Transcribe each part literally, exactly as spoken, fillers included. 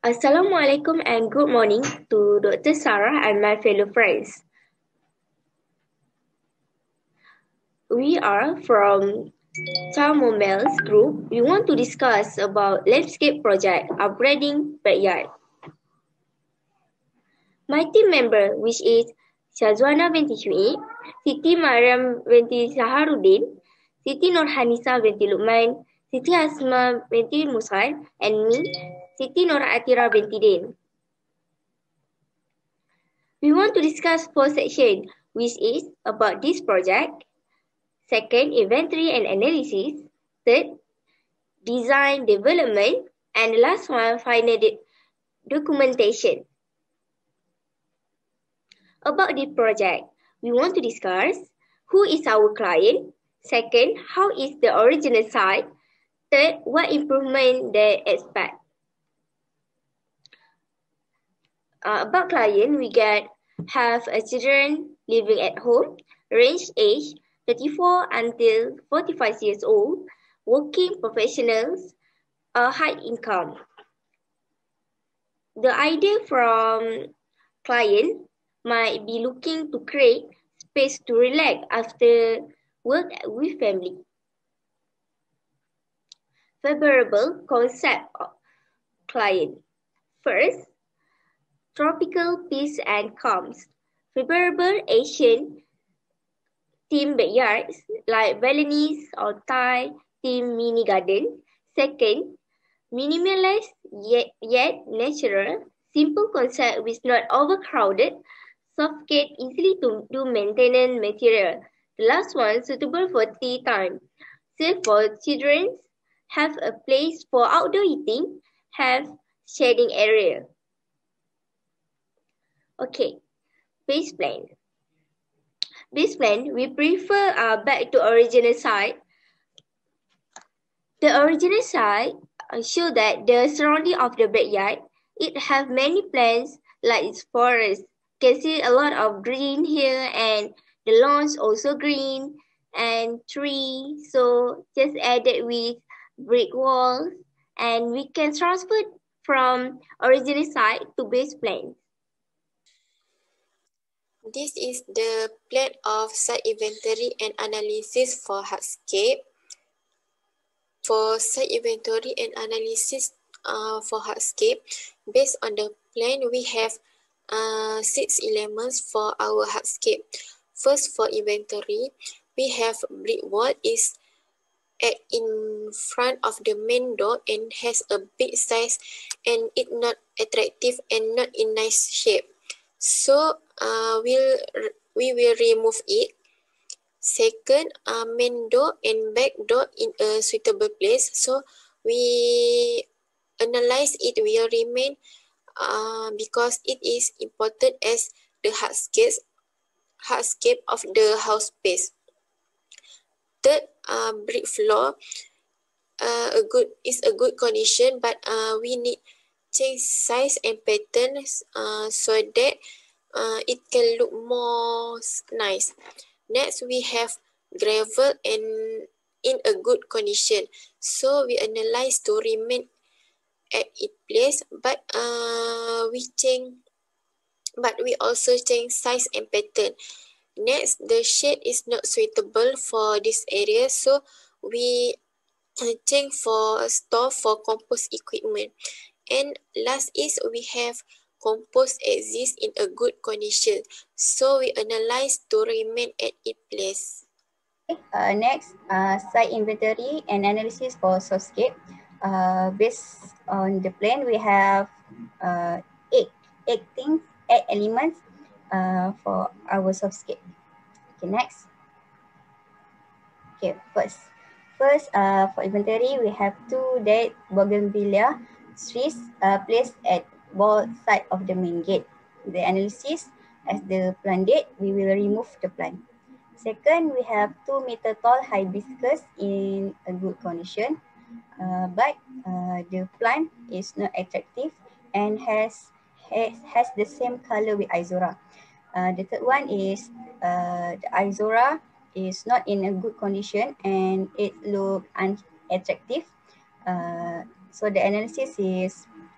Assalamualaikum and good morning to Doctor Sarah and my fellow friends. We are from Chamomels group. We want to discuss about landscape project upgrading backyard. My team member, which is Shazwana binti Syuib, Siti Mariam binti Saharuddin, Siti Nurhanisa binti Luqman, Siti Asma binti Musad, and me, Siti Nur Atira binti Din. We want to discuss four sections, which is about this project. Second, inventory and analysis. Third, design development. And the last one, final documentation. About this project, we want to discuss who is our client. Second, how is the original site. Third, what improvement they expect. Uh, about client, we get have a children living at home, range age thirty-four until forty-five years old, working professionals, a high income. The idea from client might be looking to create space to relax after work with family. Favorable concept of client. First, tropical peace and calms. Favorable Asian theme backyards like Balinese or Thai theme mini garden. Second, minimalist yet, yet natural, simple concept with not overcrowded, soft-gate, easily to do maintenance material. The last one, suitable for tea time. Safe for children, have a place for outdoor eating, have shading area. Okay, base plan. Base plan, we prefer uh, back to original site. The original site uh, show that the surrounding of the backyard, it have many plants like its forest. Can see a lot of green here and the lawns also green and tree. So just added with brick walls and we can transfer from original site to base plan. This is the plan of site inventory and analysis for hardscape. For site inventory and analysis uh, for hardscape, based on the plan, we have uh, six elements for our hardscape. First, for inventory, we have brick wall is at in front of the main door and has a big size and it not attractive and not in nice shape. So uh, we'll, we will remove it. Second, uh, main door and back door in a suitable place. So we analyze it will remain uh, because it is important as the hardscape, hardscape of the house space. Third, uh, brick floor uh, a good is a good condition, but uh, we need change size and patterns uh, so that uh, it can look more nice. Next, we have gravel and in a good condition. So we analyze to remain at its place, but uh, we change, but we also change size and pattern. Next, the shade is not suitable for this area, so we change for a store for compost equipment. And last is we have compost exists in a good condition, so we analyze to remain at its place. Uh, next, uh, site inventory and analysis for softscape. Uh, based on the plan, we have uh, eight, eight things, eight elements uh, for our softscape. Okay, next. Okay, first. First, uh, for inventory, we have two dead bougainvillea trees uh, placed at both sides of the main gate. The analysis, as the plant dead, we will remove the plant. Second, we have two meter tall hibiscus in a good condition, uh, but uh, the plant is not attractive and has, has, has the same color with Izora. Uh, the third one is uh, the Izora is not in a good condition and it look unattractive. Uh, so the analysis is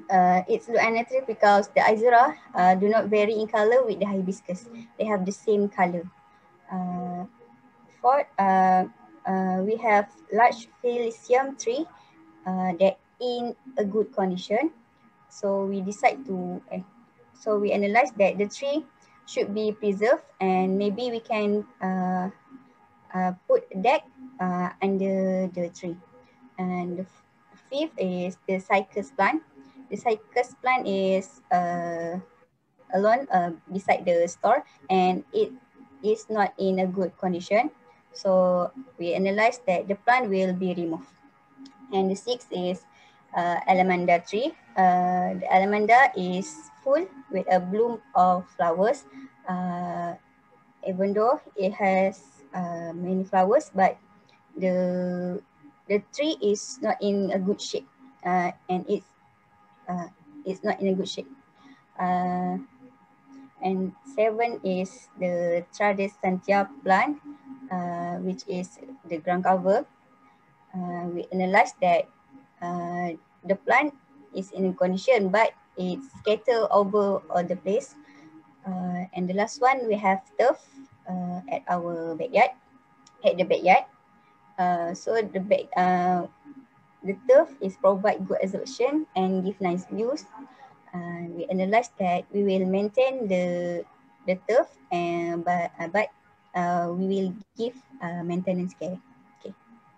Uh, it's Leucaena because the Izora uh, do not vary in color with the hibiscus. They have the same color. Uh, fourth, uh, uh, we have large Filium tree uh, that in a good condition. So we decide to, eh, so we analyze that the tree should be preserved, and maybe we can uh, uh, put a deck uh, under the tree. And the fifth is the cycas plant. The cycas plant is uh, alone uh, beside the store, and it is not in a good condition. So we analyze that the plant will be removed. And the sixth is uh, Alamanda tree. Uh, the Alamanda is full with a bloom of flowers. Uh, even though it has uh, many flowers, but the the tree is not in a good shape, uh, and it's uh, it's not in a good shape. Uh, and seven is the Tradescantia plant, uh, which is the ground cover. Uh, we analyze that uh, the plant is in a condition, but it's scattered over all the place. Uh, and the last one, we have turf uh, at our backyard, at the backyard. Uh, so the back, uh, the turf is provide good absorption and give nice views. Uh, we analyze that we will maintain the the turf, and but uh, but uh, we will give uh, maintenance care. Okay.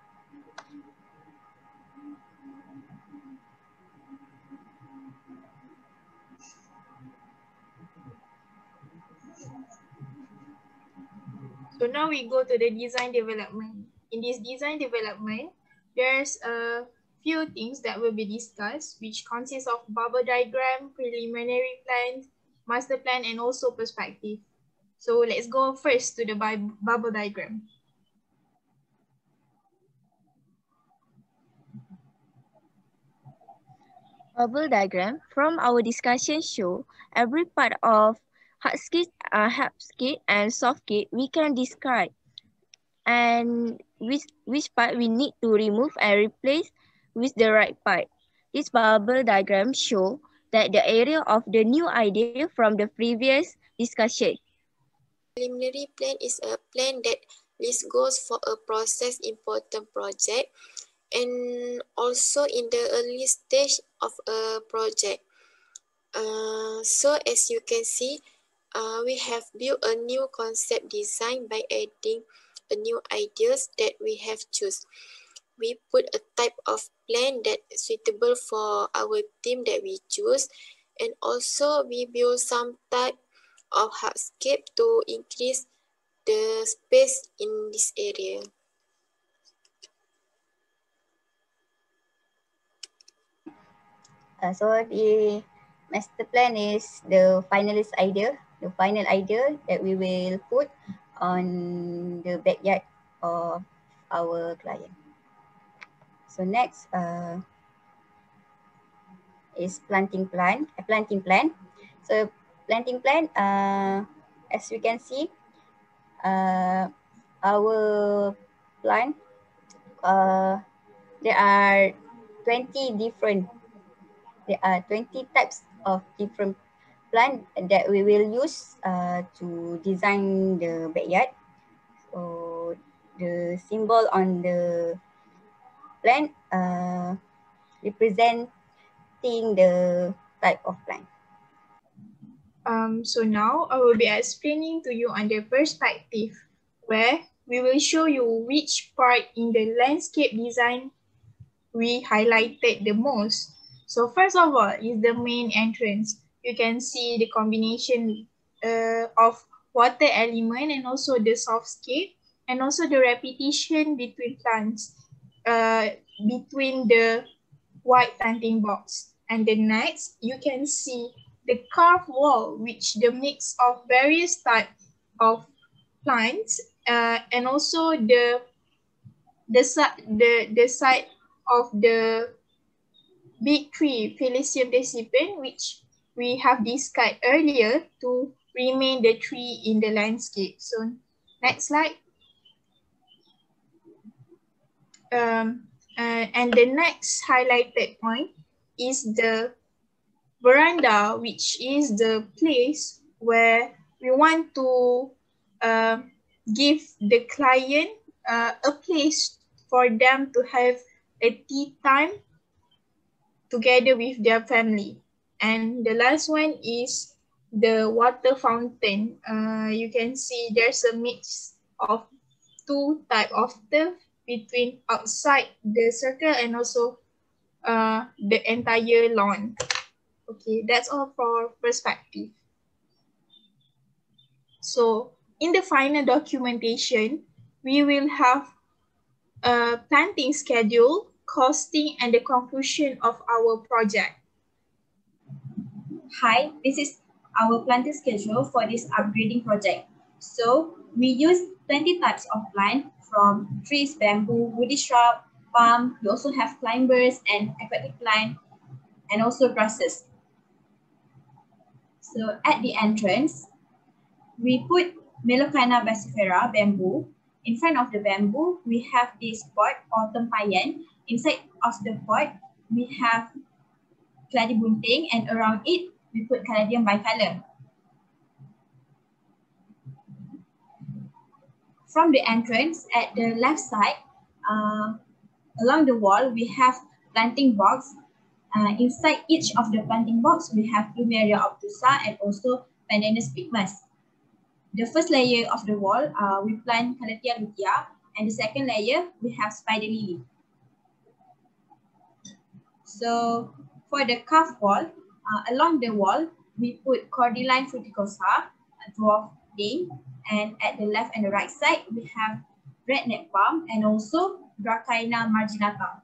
So now we go to the design development. In this design development, there's a few things that will be discussed, which consists of bubble diagram, preliminary plan, master plan, and also perspective. So let's go first to the bubble diagram. Bubble diagram from our discussion show every part of hardscape, uh, hardscape and softscape we can describe, and which, which part we need to remove and replace with the right part. This bubble diagram show that the area of the new idea from the previous discussion. Preliminary plan is a plan that lists goals for a process important project and also in the early stage of a project. Uh, so as you can see, uh, we have built a new concept design by adding a new ideas that we have choose. We put a type of plan that is suitable for our team that we choose, and also we build some type of hardscape to increase the space in this area. Uh, so the master plan is the finalist idea, the final idea that we will put on the backyard of our client. So next uh, is planting plan, a planting plan. So planting plan, uh, as you can see, uh, our plant, uh, there are twenty different, there are twenty types of different plant that we will use uh, to design the backyard. So the symbol on the plant uh, representing the type of plant. Um, so now I will be explaining to you on the perspective, where we will show you which part in the landscape design we highlighted the most. So first of all is the main entrance. You can see the combination uh, of water element and also the softscape, and also the repetition between plants, uh, between the white planting box. And the next, you can see the carved wall, which the mix of various types of plants, uh, and also the the the the side of the big tree, Filium decipiens, which we have discussed earlier to remain the tree in the landscape. So next slide. Um, uh, and the next highlighted point is the veranda, which is the place where we want to uh, give the client uh, a place for them to have a tea time together with their family. And the last one is the water fountain. Uh, you can see there's a mix of two type of turf between outside the circle and also uh, the entire lawn. Okay, that's all for perspective. So in the final documentation, we will have a planting schedule, costing, and the conclusion of our project. Hi, this is our planting schedule for this upgrading project. So we use twenty types of plant from trees, bamboo, woody shrub, palm. We also have climbers and aquatic plant and also grasses. So at the entrance, we put Melocanna bassifera bamboo. In front of the bamboo, we have this pot or tempayan. Inside of the pot, we have Keladi bunting, and around it, we put Caladium bicolor. From the entrance, at the left side, uh, along the wall, we have planting box. Uh, inside each of the planting box, we have Plumeria obtusa and also Pandanus pygmus. The first layer of the wall, uh, we plant Calathea lutea, and the second layer, we have spider lily. So for the carved wall, uh, along the wall, we put Cordyline fruticosa, dwarf dane, and at the left and the right side, we have redneck palm and also Dracaena marginata.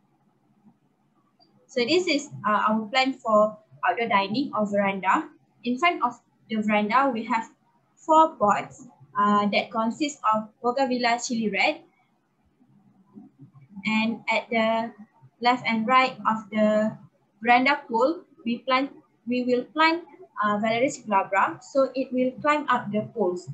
So this is uh, our plan for outdoor dining or veranda. In front of the veranda, we have four pots uh, that consist of Bougainvillea chili red. And at the left and right of the veranda pole, we plant, we will plant uh, Valeris glabra, so it will climb up the poles.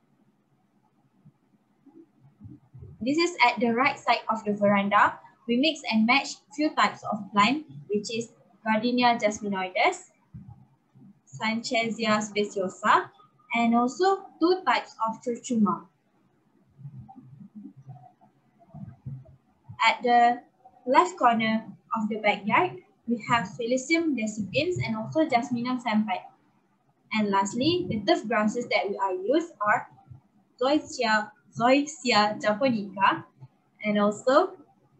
This is at the right side of the veranda. We mix and match few types of plant, which is Gardenia jasminoides, Sanchezia speciosa, and also two types of Curcuma. At the left corner of the backyard, we have Felicium decipiens and also Jasminum sampai. And lastly, the turf grasses that we are used are Zoysia, Zoysia japonica and also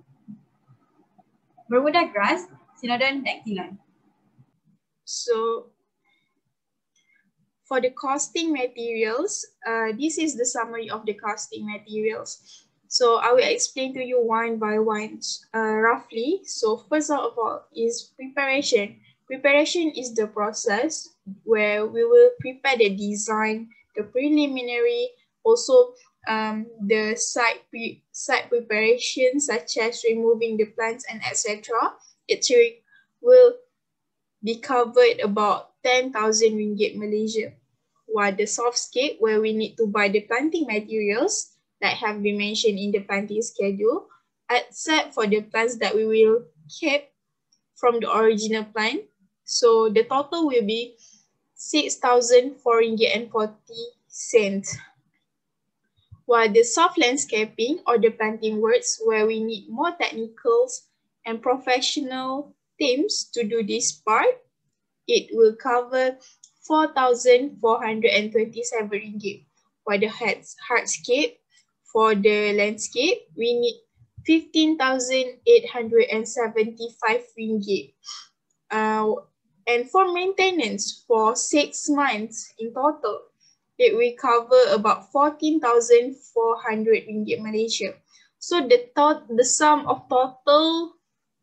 Bermuda grass, Cynodon dactylon. So for the costing materials, uh, this is the summary of the costing materials. So I will explain to you one by one uh, roughly. So first of all is preparation. Preparation is the process where we will prepare the design, the preliminary, also um, the site, pre site preparation such as removing the plants and et cetera. It will be covered about ten thousand ringgit Malaysia. While the softscape, where we need to buy the planting materials that have been mentioned in the planting schedule, except for the plants that we will keep from the original plant. So the total will be six thousand four ringgit and forty cents. While the soft landscaping or the planting works, where we need more technicals and professional teams to do this part, it will cover four thousand four hundred twenty-seven ringgit. While the hardscape, for the landscape, we need fifteen thousand eight hundred seventy-five ringgit. Uh, and for maintenance, for six months in total, it will cover about fourteen thousand four hundred ringgit Malaysia. So the, the sum of total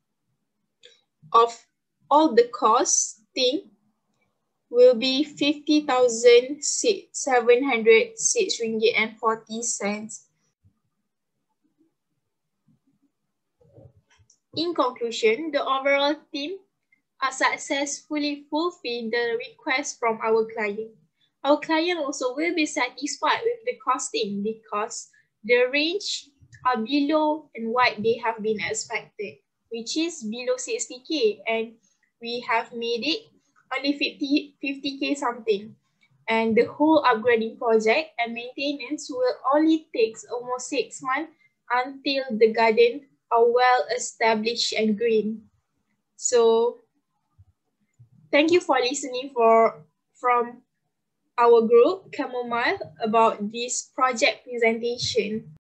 of all the costing will be fifty thousand seven hundred six ringgit and forty cents. In conclusion, the overall team has successfully fulfilled the request from our client. Our client also will be satisfied with the costing because the range are below and what they have been expected, which is below sixty K, and we have made it only fifty K something. And the whole upgrading project and maintenance will only take almost six months until the garden are well established and green. So thank you for listening for from our group Chamomile about this project presentation.